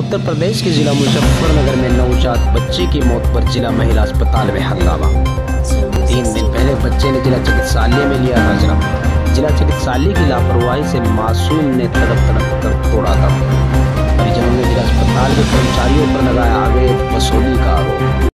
उत्तर प्रदेश के जिला मुजफ्फरनगर में नवजात बच्चे की मौत पर जिला महिला अस्पताल में हंगामा। 3 दिन पहले बच्चे ने जिला चिकित्सालय में लिया था जन्म। जिला चिकित्सालय की लापरवाही से मासूम ने तड़प कर तोड़ा दम। परिजनों ने जिला अस्पताल के कर्मचारियों पर लगाया अवैध वसूली का आरोप।